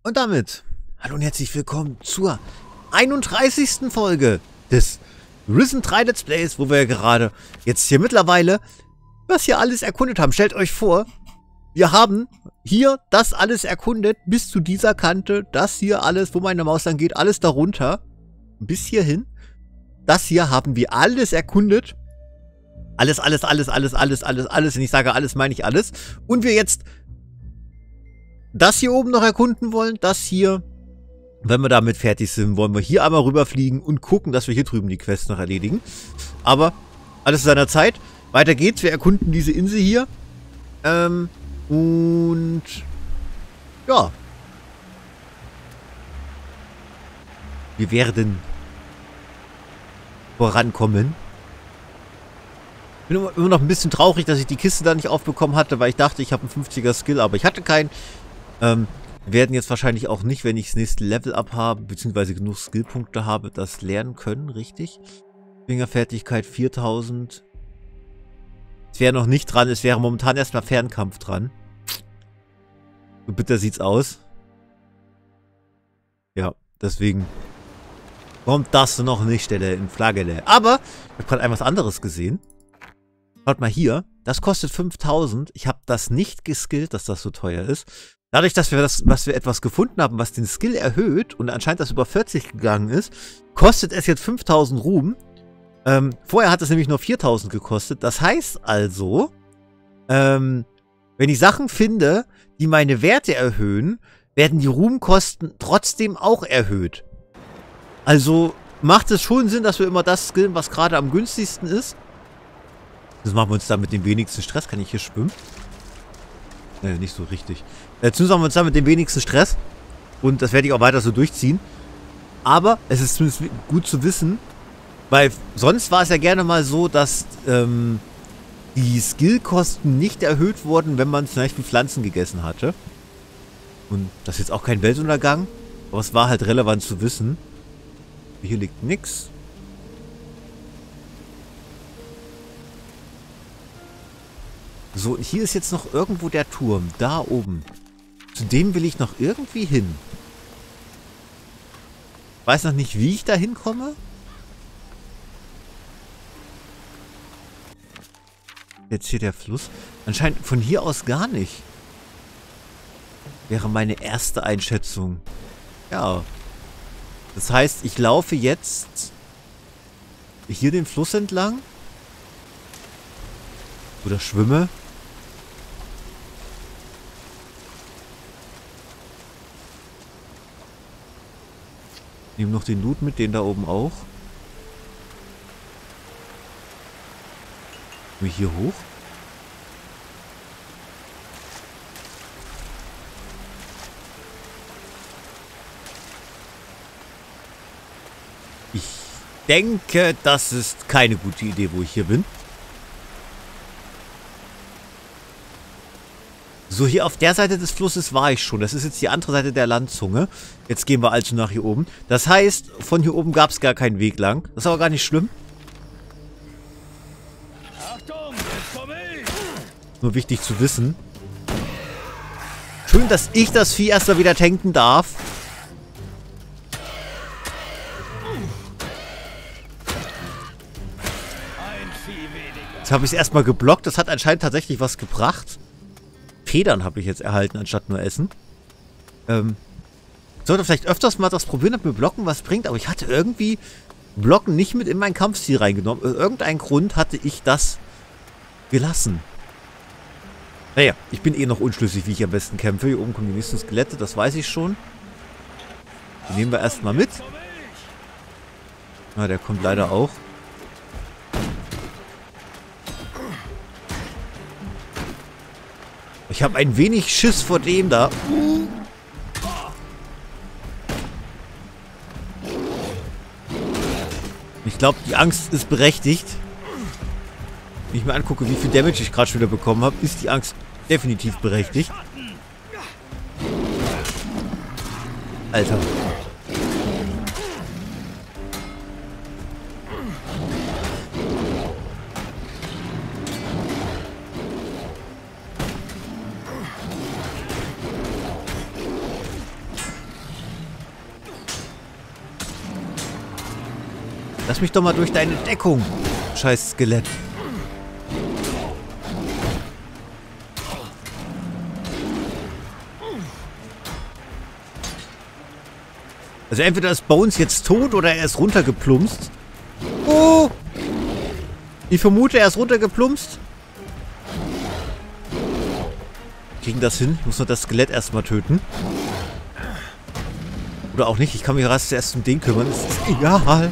Und damit, hallo und herzlich willkommen zur 31. Folge des Risen 3 Let's Plays, wo wir gerade jetzt hier mittlerweile was hier alles erkundet haben. Stellt euch vor, wir haben hier das alles erkundet, bis zu dieser Kante, das hier alles, wo meine Maus dann geht, alles darunter, bis hierhin. Das hier haben wir alles erkundet. Alles. Und ich sage alles, meine ich alles. Und wir jetzt das hier oben noch erkunden wollen, das hier. Wenn wir damit fertig sind, wollen wir hier einmal rüberfliegen und gucken, dass wir hier drüben die Quests noch erledigen. Aber alles zu seiner Zeit. Weiter geht's. Wir erkunden diese Insel hier. Und ja. Wir werden vorankommen. Ich bin immer noch ein bisschen traurig, dass ich die Kiste da nicht aufbekommen hatte, weil ich dachte, ich habe einen 50er Skill, aber ich hatte keinen. Wir werden jetzt wahrscheinlich auch nicht, wenn ich das nächste Level up habe, beziehungsweise genug Skillpunkte habe, das lernen können, richtig? Fingerfertigkeit 4000. Es wäre noch nicht dran, es wäre momentan erstmal Fernkampf dran. So bitter sieht's aus. Ja, deswegen kommt das noch nicht in Flagelle. Aber ich habe gerade etwas anderes gesehen. Schaut mal hier, das kostet 5000. Ich habe das nicht geskillt, dass das so teuer ist. Dadurch, dass wir etwas gefunden haben, was den Skill erhöht und anscheinend das über 40 gegangen ist, kostet es jetzt 5000 Ruhm. Vorher hat es nämlich nur 4000 gekostet. Das heißt also, wenn ich Sachen finde, die meine Werte erhöhen, werden die Ruhmkosten trotzdem auch erhöht. Also macht es schon Sinn, dass wir immer das skillen, was gerade am günstigsten ist. Das machen wir uns dann mit dem wenigsten Stress. Kann ich hier schwimmen? Nicht so richtig. Zumindest machen wir uns dann mit dem wenigsten Stress. Und das werde ich auch weiter so durchziehen. Aber es ist zumindest gut zu wissen, weil sonst war es ja gerne mal so, dass die Skillkosten nicht erhöht wurden, wenn man zum Beispiel Pflanzen gegessen hatte. Und das ist jetzt auch kein Weltuntergang. Aber es war halt relevant zu wissen. Hier liegt nichts. So, hier ist jetzt noch irgendwo der Turm. Da oben. Zu dem will ich noch irgendwie hin. Weiß noch nicht, wie ich da hinkomme. Jetzt hier der Fluss. Anscheinend von hier aus gar nicht. Wäre meine erste Einschätzung. Ja. Das heißt, ich laufe jetzt hier den Fluss entlang. Oder schwimme. Nehme noch den Loot mit, den da oben auch. Komme ich hier hoch? Ich denke, das ist keine gute Idee, wo ich hier bin. So, hier auf der Seite des Flusses war ich schon. Das ist jetzt die andere Seite der Landzunge. Jetzt gehen wir also nach hier oben. Das heißt, von hier oben gab es gar keinen Weg lang. Das ist aber gar nicht schlimm. Achtung, jetzt komm ich. Nur wichtig zu wissen. Schön, dass ich das Vieh erst mal wieder tanken darf. Ein Vieh weniger. Jetzt habe ich es erstmal geblockt. Das hat anscheinend tatsächlich was gebracht. Federn habe ich jetzt erhalten, anstatt nur Essen. Ich sollte vielleicht öfters mal das probieren, ob mir Blocken was bringt, aber ich hatte irgendwie Blocken nicht mit in mein Kampfstil reingenommen. Aus irgendeinem Grund hatte ich das gelassen. Naja, ich bin eh noch unschlüssig, wie ich am besten kämpfe. Hier oben kommen die nächsten Skelette, das weiß ich schon. Die nehmen wir erstmal mit. Na, der kommt leider auch. Ich habe ein wenig Schiss vor dem da. Ich glaube, die Angst ist berechtigt. Wenn ich mir angucke, wie viel Damage ich gerade schon wieder bekommen habe, ist die Angst definitiv berechtigt. Alter. Lass mich doch mal durch deine Deckung. Scheiß Skelett. Also entweder ist Bones jetzt tot oder er ist runtergeplumpst. Oh! Ich vermute, er ist runtergeplumpst. Kriegen das hin? Ich muss nur das Skelett erstmal töten. Oder auch nicht. Ich kann mich erst um den kümmern. Das ist egal.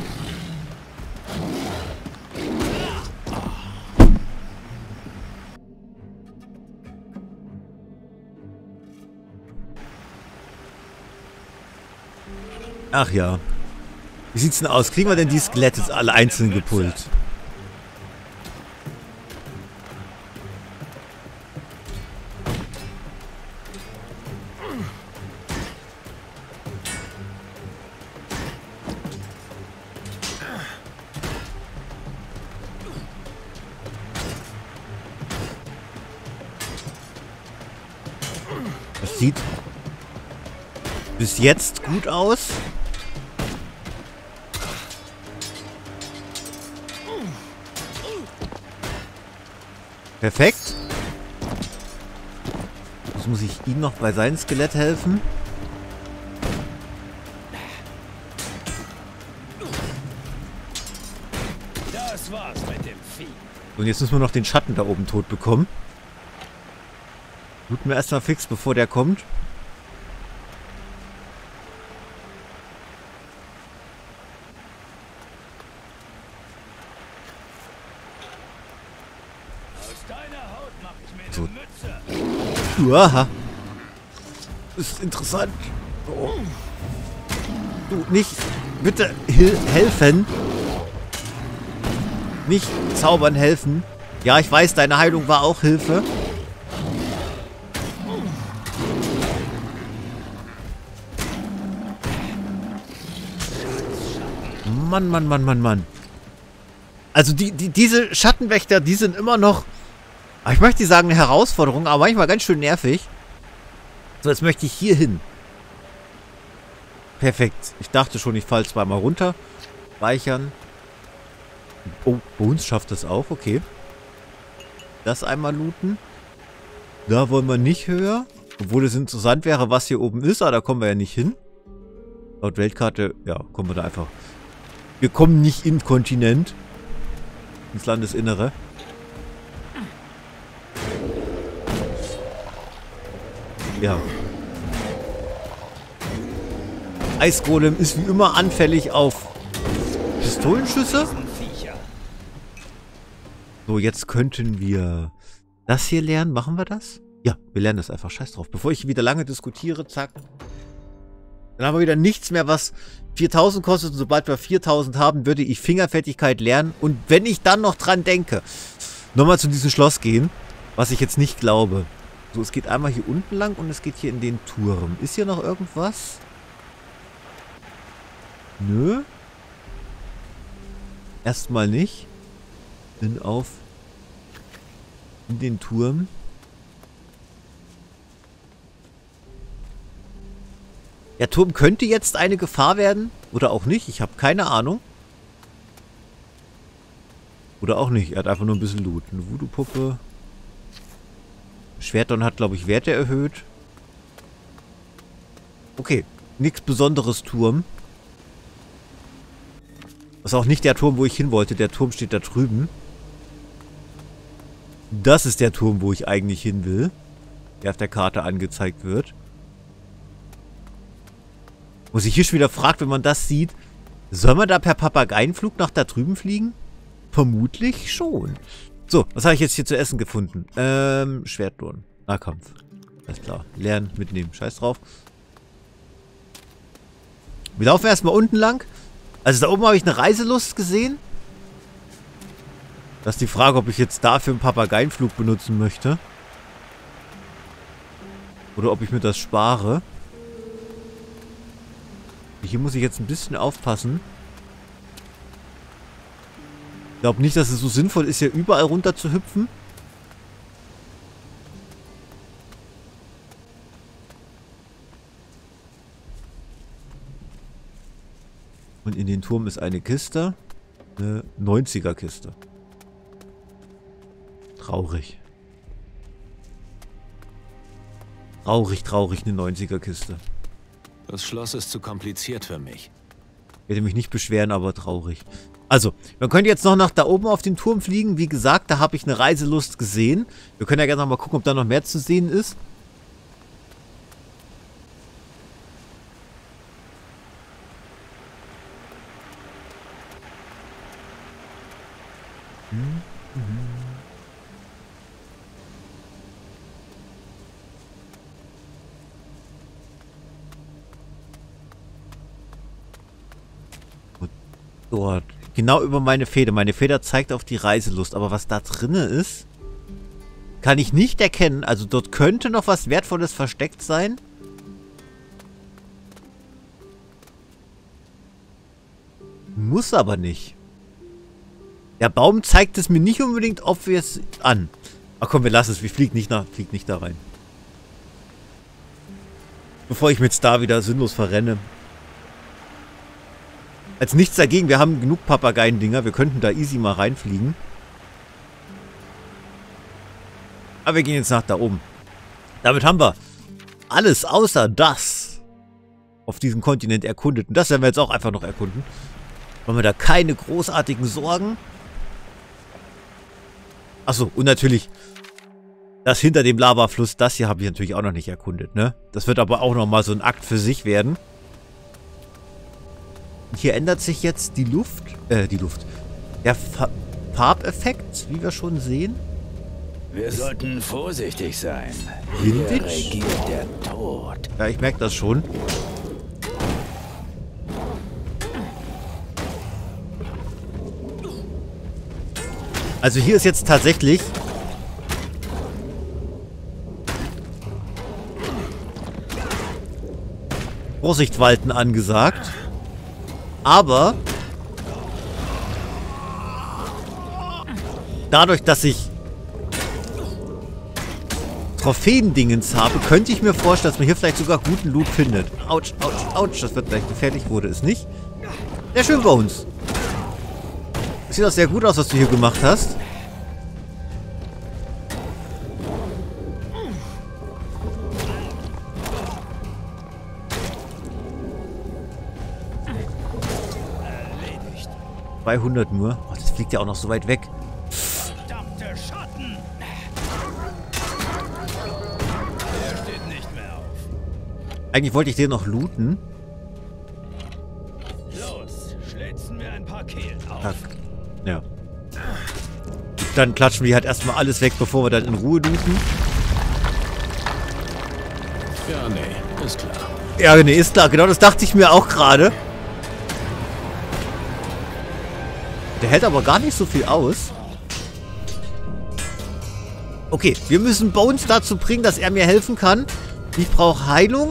Ach ja. Wie sieht's denn aus? Kriegen wir denn die Skelette jetzt alle einzeln gepult? Das sieht bis jetzt gut aus. Perfekt. Jetzt muss ich ihm noch bei seinem Skelett helfen. Das war's mit dem Vieh. Und jetzt müssen wir noch den Schatten da oben tot bekommen. Looten wir erstmal fix, bevor der kommt. So. Uaha. Das ist interessant. Oh. Du, nicht. Bitte helfen. Nicht zaubern helfen. Ja, ich weiß, deine Heilung war auch Hilfe. Mann, Mann, Mann, Mann, Mann. Also diese Schattenwächter, die sind immer noch... Ich möchte nicht sagen eine Herausforderung, aber manchmal ganz schön nervig. So, jetzt möchte ich hier hin. Perfekt. Ich dachte schon, ich falle zweimal runter. Speichern. Oh, Bones schafft das auch. Okay. Das einmal looten. Da wollen wir nicht höher. Obwohl es interessant wäre, was hier oben ist. Aber da kommen wir ja nicht hin. Laut Weltkarte, ja, kommen wir da einfach. Wir kommen nicht in Kontinent. Ins Landesinnere. Ja. Eisgolem ist wie immer anfällig auf Pistolenschüsse. So, jetzt könnten wir das hier lernen. Machen wir das? Ja, wir lernen das einfach. Scheiß drauf. Bevor ich wieder lange diskutiere, zack. Dann haben wir wieder nichts mehr, was 4000 kostet. Und sobald wir 4000 haben, würde ich Fingerfertigkeit lernen. Und wenn ich dann noch dran denke, nochmal zu diesem Schloss gehen, was ich jetzt nicht glaube. So, es geht einmal hier unten lang und es geht hier in den Turm. Ist hier noch irgendwas? Nö. Erstmal nicht. Bin auf in den Turm. Der Turm könnte jetzt eine Gefahr werden. Oder auch nicht. Ich habe keine Ahnung. Oder auch nicht. Er hat einfach nur ein bisschen Loot. Eine Voodoo-Puppe. Schwertdon hat, glaube ich, Werte erhöht. Okay. Nichts Besonderes Turm. Das ist auch nicht der Turm, wo ich hin wollte. Der Turm steht da drüben. Das ist der Turm, wo ich eigentlich hin will. Der auf der Karte angezeigt wird. Wo sich hier schon wieder fragt, wenn man das sieht, soll man da per Papageienflug nach da drüben fliegen? Vermutlich schon. So, was habe ich jetzt hier zu essen gefunden? Schwertdorn. Nahkampf. Alles klar. Lernen, mitnehmen. Scheiß drauf. Wir laufen erstmal unten lang. Also da oben habe ich eine Reiselust gesehen. Das ist die Frage, ob ich jetzt dafür einen Papageienflug benutzen möchte. Oder ob ich mir das spare. Hier muss ich jetzt ein bisschen aufpassen. Ich glaube nicht, dass es so sinnvoll ist, hier überall runter zu hüpfen. Und in den Turm ist eine Kiste. Eine 90er-Kiste. Traurig. Traurig, eine 90er-Kiste. Das Schloss ist zu kompliziert für mich. Ich werde mich nicht beschweren, aber traurig. Also, wir können jetzt noch nach da oben auf den Turm fliegen. Wie gesagt, da habe ich eine Reiselust gesehen. Wir können ja gerne noch mal gucken, ob da noch mehr zu sehen ist. Dort. Genau über meine Feder. Meine Feder zeigt auf die Reiselust. Aber was da drinne ist, kann ich nicht erkennen. Also dort könnte noch was Wertvolles versteckt sein. Muss aber nicht. Der Baum zeigt es mir nicht unbedingt obvious an. Ach komm, wir lassen es. Wir fliegen nicht da rein. Bevor ich mich jetzt da wieder sinnlos verrenne. Als nichts dagegen, wir haben genug Papageien-Dinger. Wir könnten da easy mal reinfliegen. Aber wir gehen jetzt nach da oben. Damit haben wir alles außer das auf diesem Kontinent erkundet. Und das werden wir jetzt auch einfach noch erkunden. Haben wir da keine großartigen Sorgen. Achso, und natürlich das hinter dem Lavafluss, das hier habe ich natürlich auch noch nicht erkundet, ne? Das wird aber auch nochmal so ein Akt für sich werden. Hier ändert sich jetzt die Luft. Der Farbeffekt, wie wir schon sehen. Wir sollten vorsichtig sein. Vintage? Hier regiert der Tod. Ja, ich merke das schon. Also hier ist jetzt tatsächlich Vorsicht walten angesagt. Aber dadurch, dass ich Trophäendingens habe, könnte ich mir vorstellen, dass man hier vielleicht sogar guten Loot findet. Autsch, autsch, autsch. Das wird gleich gefährlich. Wurde es nicht. Sehr schön bei uns. Sieht auch sehr gut aus, was du hier gemacht hast. Erledigt. 200 nur. Oh, das fliegt ja auch noch so weit weg. Verdammte Schatten! Er steht nicht mehr auf. Eigentlich wollte ich den noch looten. Los, schlitzen wir ein paar Kehlen auf. Zack. Ja. Dann klatschen wir halt erstmal alles weg, bevor wir dann in Ruhe looten. Ja, nee, ist klar. Ja, nee, ist klar. Genau das dachte ich mir auch gerade. Der hält aber gar nicht so viel aus. Okay, wir müssen Bones dazu bringen, dass er mir helfen kann. Ich brauche Heilung.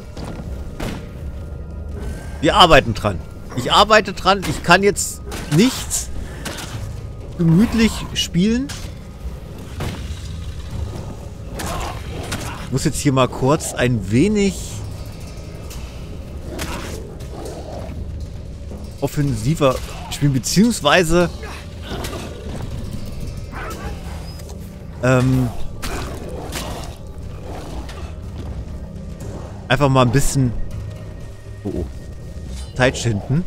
Wir arbeiten dran. Ich arbeite dran. Ich kann jetzt nichts gemütlich spielen. Ich muss jetzt hier mal kurz ein wenig offensiver spielen, beziehungsweise einfach mal ein bisschen Zeit schinden.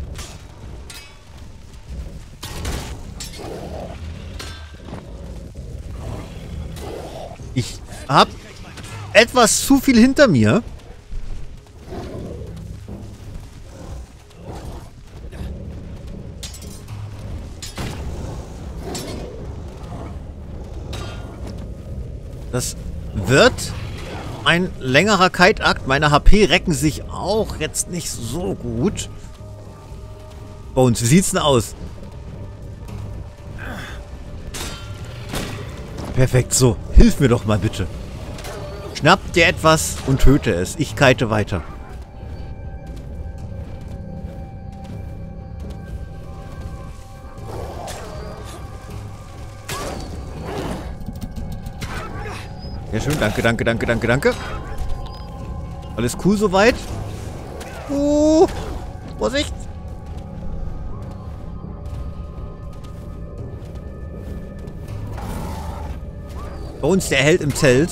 Ich habe etwas zu viel hinter mir. Das wird ein längerer Kite-Akt. Meine HP recken sich auch jetzt nicht so gut. Bones, wie sieht's denn aus? Perfekt, so. Hilf mir doch mal bitte. Schnapp dir etwas und töte es. Ich kite weiter. Sehr schön, danke, danke, danke, danke, danke. Alles cool soweit. Vorsicht. Bei uns der Held im Zelt.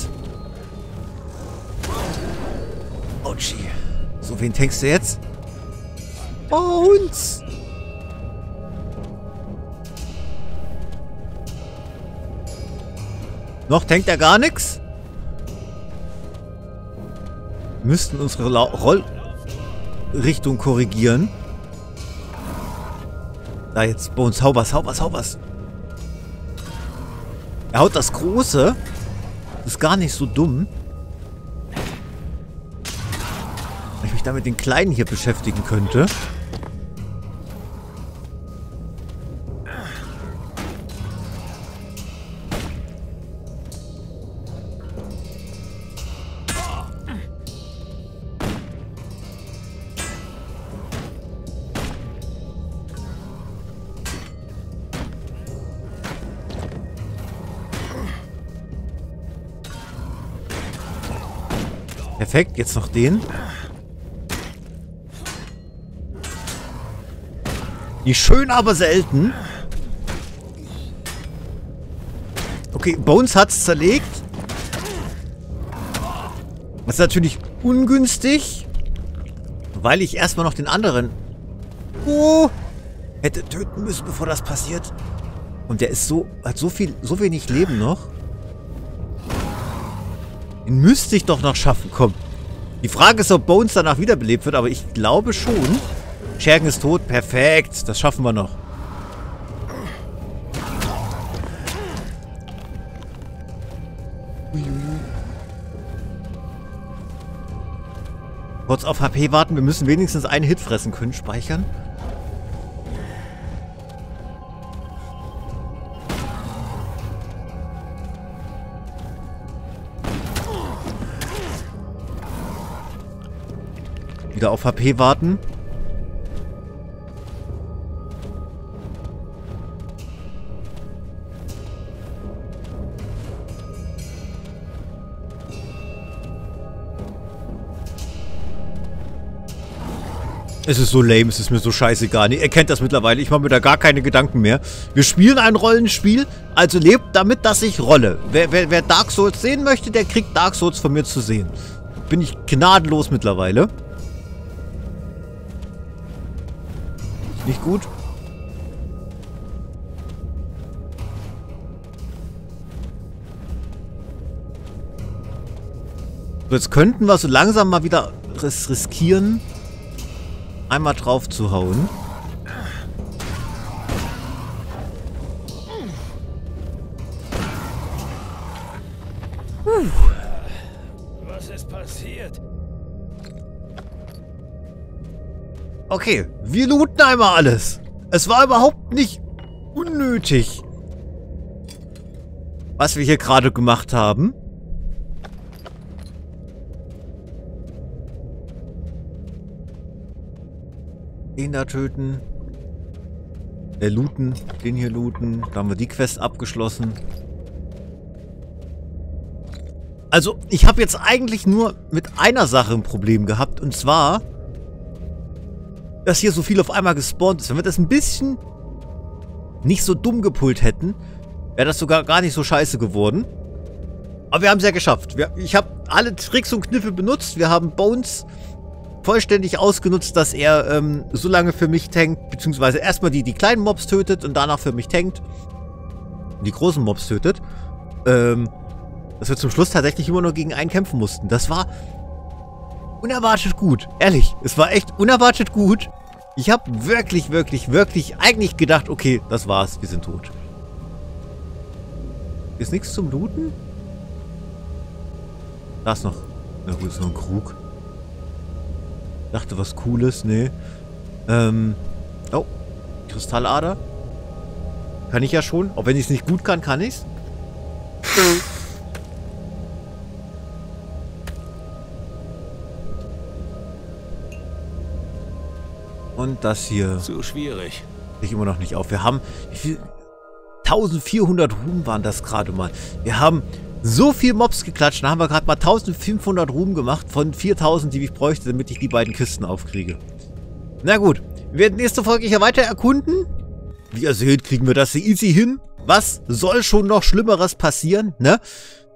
Ouchie. So, wen tankst du jetzt? Bei uns. Noch tankt er gar nichts? Wir müssten unsere Rollrichtung korrigieren. Da jetzt Bones, hau was. Er haut das Große. Das ist gar nicht so dumm. Wenn ich mich da mit den Kleinen hier beschäftigen könnte. Perfekt, jetzt noch den. Nicht schön, aber selten. Okay, Bones hat's zerlegt. Das ist natürlich ungünstig. Weil ich erstmal noch den anderen hätte töten müssen, bevor das passiert. Und der ist hat so wenig Leben noch. Den müsste ich doch noch schaffen, komm. Die Frage ist, ob Bones danach wiederbelebt wird, aber ich glaube schon. Schergen ist tot, perfekt. Das schaffen wir noch. Kurz auf HP warten, wir müssen wenigstens einen Hit fressen können. Speichern. Wieder auf HP warten. Es ist so lame, es ist mir so scheißegal. Nee, ihr kennt das mittlerweile, ich mache mir da gar keine Gedanken mehr. Wir spielen ein Rollenspiel, also lebt damit, dass ich rolle. Wer Dark Souls sehen möchte, der kriegt Dark Souls von mir zu sehen. Bin ich gnadenlos mittlerweile. Nicht gut. So, jetzt könnten wir so langsam mal wieder riskieren, einmal drauf zu hauen. Was ist passiert? Okay, wir looten einmal alles. Es war überhaupt nicht unnötig, was wir hier gerade gemacht haben. Den da töten. Looten. Den hier looten. Da haben wir die Quest abgeschlossen. Also, ich habe jetzt eigentlich nur mit einer Sache ein Problem gehabt. Und zwar, dass hier so viel auf einmal gespawnt ist. Wenn wir das ein bisschen nicht so dumm gepult hätten, wäre das sogar gar nicht so scheiße geworden. Aber wir haben es ja geschafft. Ich habe alle Tricks und Kniffe benutzt. Wir haben Bones vollständig ausgenutzt, dass er so lange für mich tankt, beziehungsweise erstmal die kleinen Mobs tötet und danach für mich tankt. Und die großen Mobs tötet. Dass wir zum Schluss tatsächlich immer nur gegen einen kämpfen mussten. Das war unerwartet gut. Ehrlich, es war echt unerwartet gut. Ich habe wirklich eigentlich gedacht, okay, das war's, wir sind tot. Ist nichts zum Looten? Da ist noch. Na gut, ist noch ein Krug. Dachte was Cooles, nee. Oh, Kristallader. Kann ich ja schon. Auch wenn ich es nicht gut kann, kann ich's. Und das hier. Zu schwierig. Ich immer noch nicht auf. Wir haben, wie viel? 1400 Ruhm waren das gerade mal. Wir haben so viel Mobs geklatscht. Da haben wir gerade mal 1500 Ruhm gemacht von 4000, die ich bräuchte, damit ich die beiden Kisten aufkriege. Na gut. Wir werden nächste Folge hier weiter erkunden. Wie ihr seht, kriegen wir das easy hin. Was soll schon noch Schlimmeres passieren, ne?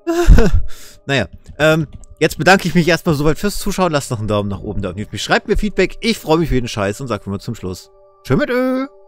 Naja, jetzt bedanke ich mich erstmal soweit fürs Zuschauen. Lasst noch einen Daumen nach oben da und schreibt mir Feedback. Ich freue mich für jeden Scheiß und sag mal zum Schluss. Tschö mit Ö.